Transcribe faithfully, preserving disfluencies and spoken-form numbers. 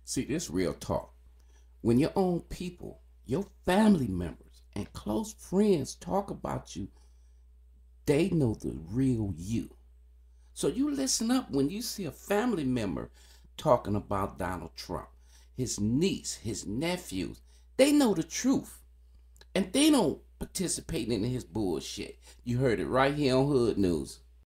See, this real talk. When your own people, your family members, and close friends talk about you, they know the real you. So you listen up when you see a family member talking about Donald Trump, his niece, his nephews. They know the truth. And they don't participate in his bullshit. You heard it right here on Hood News.